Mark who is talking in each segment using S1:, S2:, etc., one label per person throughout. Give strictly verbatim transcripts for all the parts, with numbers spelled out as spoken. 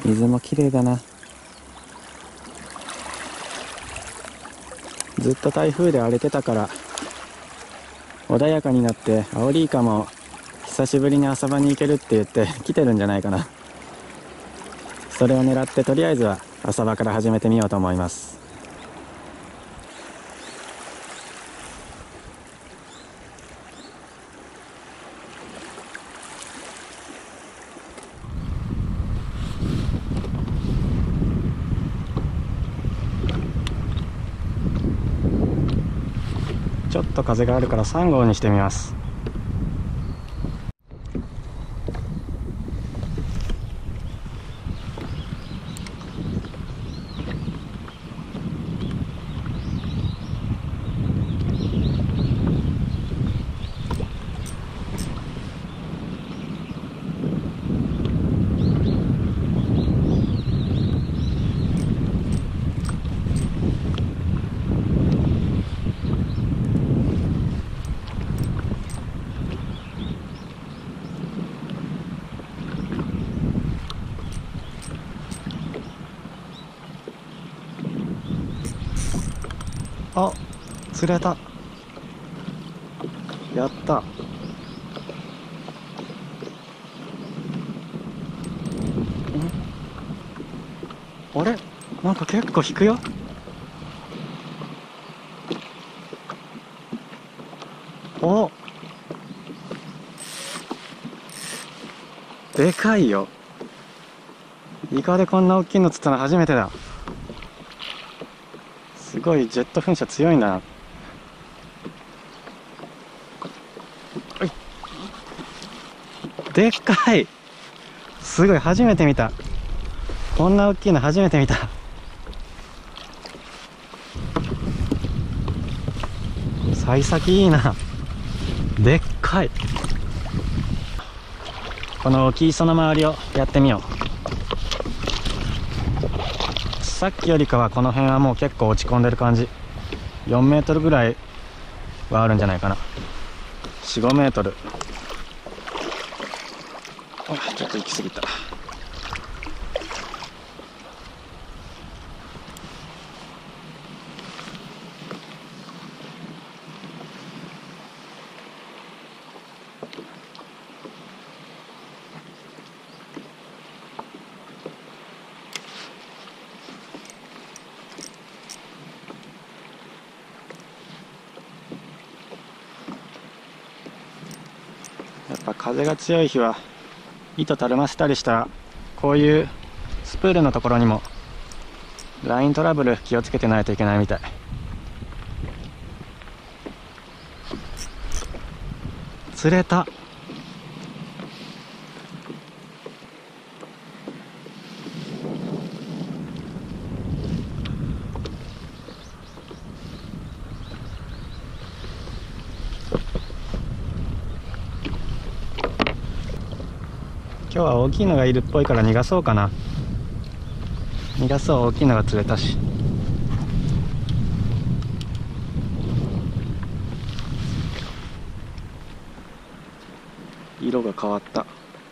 S1: 水も綺麗だな。ずっと台風で荒れてたから穏やかになってアオリイカも久しぶりに浅場に行けるって言って来てるんじゃないかな。それを狙ってとりあえずは浅場から始めてみようと思います。ちょっと風があるからさん号にしてみます。あ、釣れた。やった。あれ、なんか結構引くよ。お、でかいよ。イカでこんな大きいの釣ったの初めてだ。すごいジェット噴射強いな。でっかい。すごい、初めて見た。こんな大きいの初めて見た。幸先いいな。でっかい。この沖磯の周りをやってみよう。さっきよりかはこの辺はもう結構落ち込んでる感じ。よんメートルぐらいはあるんじゃないかな。よん、ごメートル。あ、ちょっと行き過ぎた。やっぱ風が強い日は糸たるませたりしたら、こういうスプールのところにもライントラブル気をつけてないといけないみたい。釣れた。今日は大きいのがいるっぽいから逃がそうかな。逃がそう。大きいのが釣れたし。色が変わった。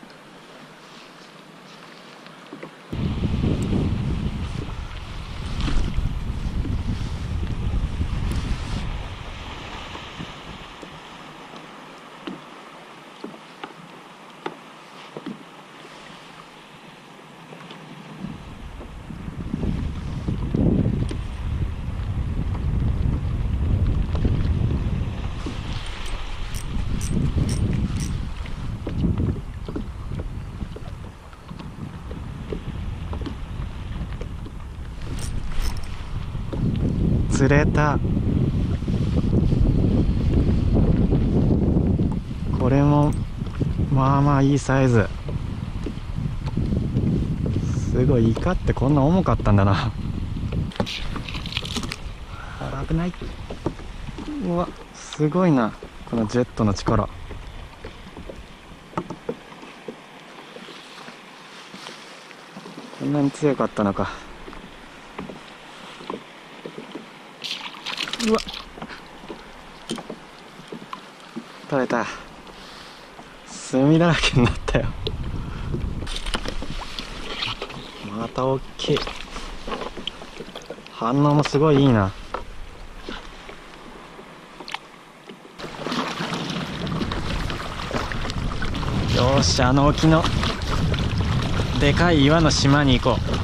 S1: 釣れた。これもまあまあいいサイズ。すごい、イカってこんな重かったんだな。危ない。うわ、すごいな、このジェットの力。こんなに強かったのか。うわ、取れた。炭だらけになったよ。 また大きい。反応もすごいいいな。よーし、あの沖のでかい岩の島に行こう。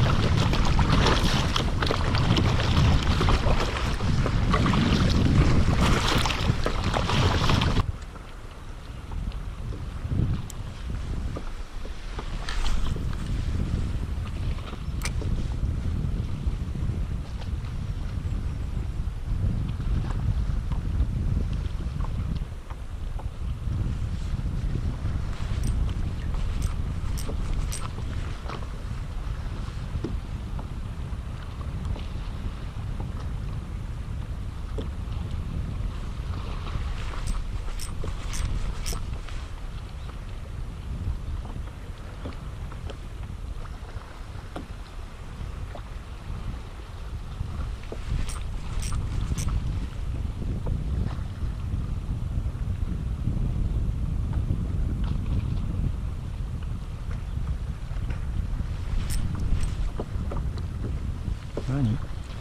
S1: 何？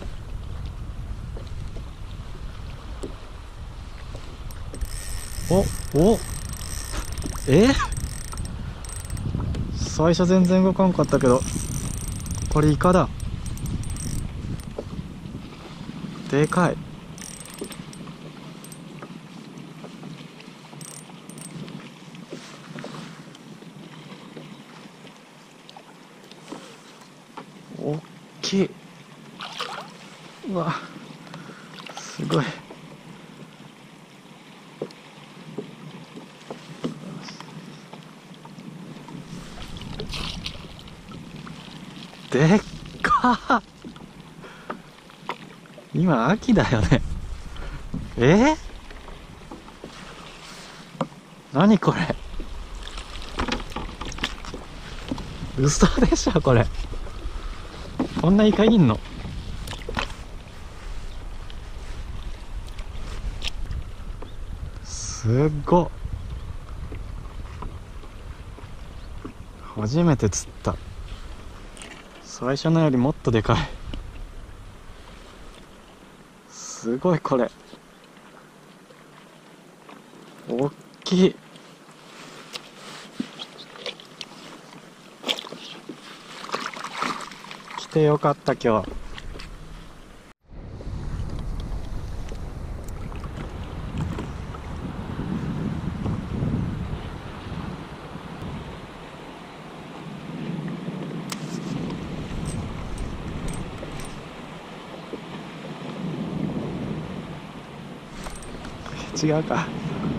S1: おおえ最初全然動かんかったけど、これイカだ。でかい。おっきい。うわ、すごい。でっか。今秋だよね。えー、何これ。嘘でしょこれ。こんなイカいんの？すっごっ。初めて釣った。最初のよりもっとでかい。すごいこれ。おっきい。来てよかった今日。違うか。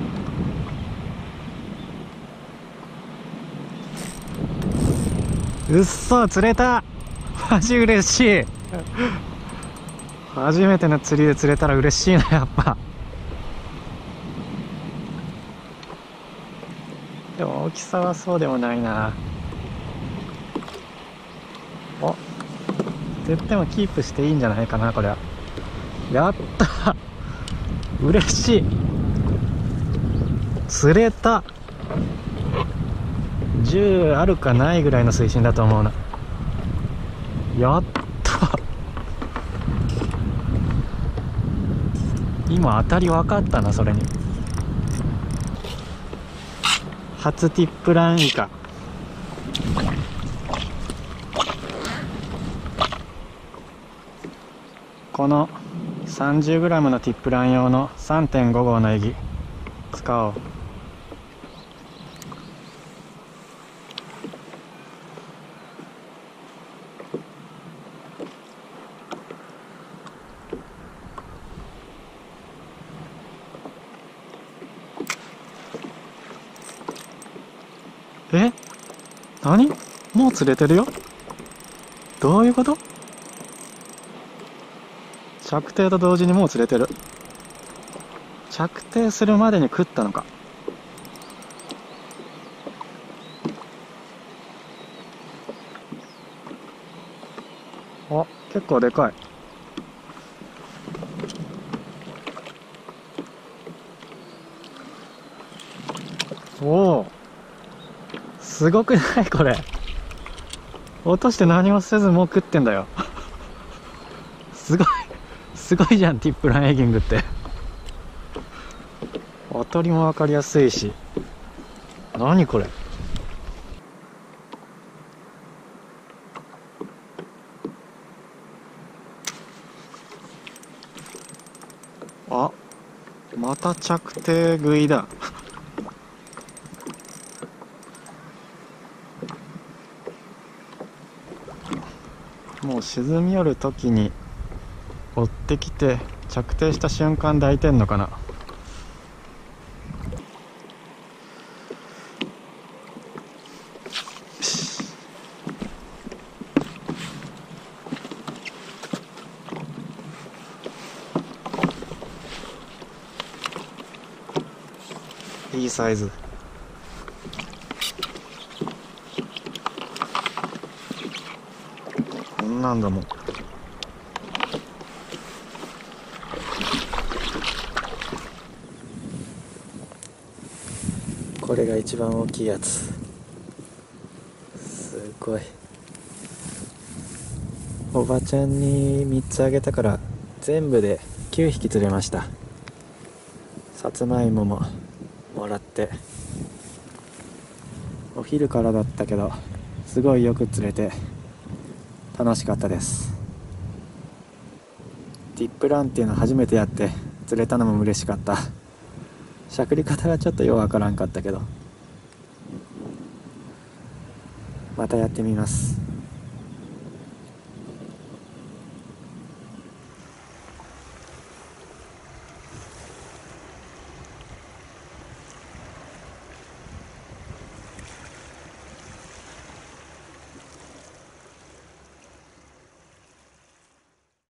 S1: うっそ、釣れた。マジ嬉しい。初めての釣りで釣れたら嬉しいな、やっぱ。でも大きさはそうでもないな。お、って言ってもキープしていいんじゃないかなこれは。やった。嬉しい。釣れた。じゅうあるかないぐらいの水深だと思うな。やった。今当たり分かったな。それに初ティップランイカ。この さんじゅうグラム のティップラン用の さんてんご 号のエギ使おう。え、何？もう釣れてるよ。どういうこと？着底と同時にもう釣れてる。着底するまでに食ったのか。あ、結構でかい。おお、すごくないこれ。 落として何もせずもう食ってんだよすごいすごいじゃん、ティップランエギングって。当たりも分かりやすいし。何これ。あ、また着底食いだもう沈み寄る時に追ってきて着底した瞬間抱いてんのかな。いいサイズ。こんなんだもん。これが一番大きいやつ。すごい。おばちゃんにみっつあげたから全部できゅうひき釣れました。さつまいもももらって、お昼からだったけどすごいよく釣れて楽しかったです。ディップランっていうの初めてやって釣れたのも嬉しかった。しゃくり方がちょっとようわからんかったけど、またやってみます。